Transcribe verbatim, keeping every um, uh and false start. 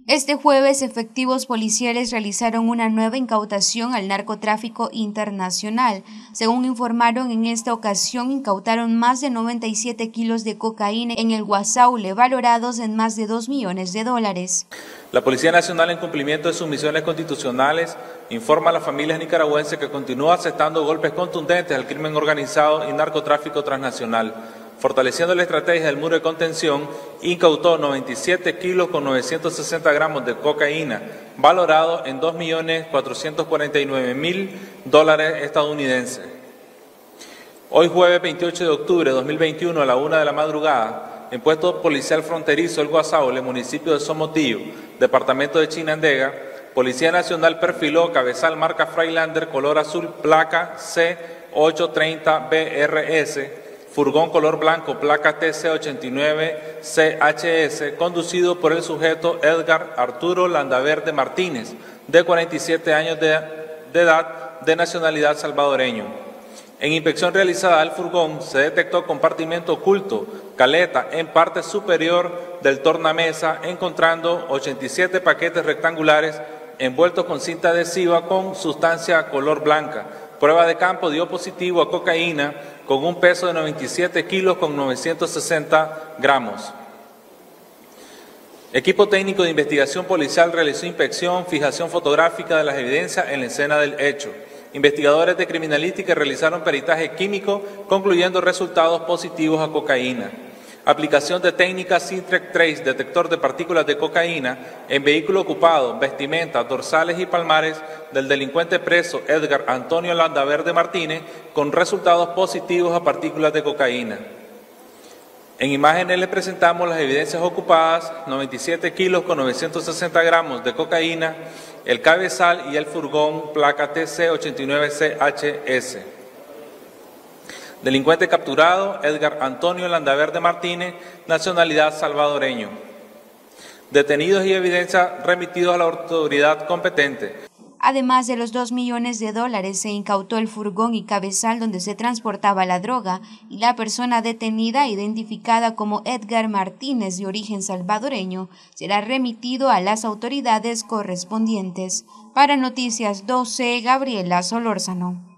Este jueves, efectivos policiales realizaron una nueva incautación al narcotráfico internacional. Según informaron, en esta ocasión incautaron más de noventa y siete kilos de cocaína en el Guasaule, valorados en más de dos millones de dólares. La Policía Nacional, en cumplimiento de sus misiones constitucionales, informa a las familias nicaragüenses que continúa asestando golpes contundentes al crimen organizado y narcotráfico transnacional. Fortaleciendo la estrategia del muro de contención, incautó noventa y siete kilos con novecientos sesenta gramos de cocaína, valorado en dos millones cuatrocientos cuarenta y nueve mil dólares estadounidenses. Hoy, jueves veintiocho de octubre de dos mil veintiuno, a la una de la madrugada, en puesto policial fronterizo El Guasaule, municipio de Somotillo, departamento de Chinandega, Policía Nacional perfiló cabezal marca Freilander color azul, placa C ochocientos treinta B R S, furgón color blanco, placa T C ochenta y nueve C H S, conducido por el sujeto Edgar Arturo Landaverde Martínez, de cuarenta y siete años de, de edad, de nacionalidad salvadoreño. En inspección realizada al furgón se detectó compartimento oculto, caleta en parte superior del tornamesa, encontrando ochenta y siete paquetes rectangulares envueltos con cinta adhesiva con sustancia color blanca. Prueba de campo dio positivo a cocaína con un peso de noventa y siete kilos con novecientos sesenta gramos. Equipo técnico de investigación policial realizó inspección, fijación fotográfica de las evidencias en la escena del hecho. Investigadores de criminalística realizaron peritaje químico, concluyendo resultados positivos a cocaína. Aplicación de técnica Sintrec Trace, detector de partículas de cocaína, en vehículo ocupado, vestimenta, dorsales y palmares del delincuente preso Edgar Antonio Landaverde Martínez, con resultados positivos a partículas de cocaína. En imágenes les presentamos las evidencias ocupadas: noventa y siete kilos con novecientos sesenta gramos de cocaína, el cabezal y el furgón placa T C ochenta y nueve C H S. Delincuente capturado, Edgar Antonio Landaverde Martínez, nacionalidad salvadoreño. Detenidos y evidencia remitidos a la autoridad competente. Además de los dos millones de dólares, se incautó el furgón y cabezal donde se transportaba la droga, y la persona detenida, identificada como Edgar Martínez, de origen salvadoreño, será remitido a las autoridades correspondientes. Para Noticias doce, Gabriela Solórzano.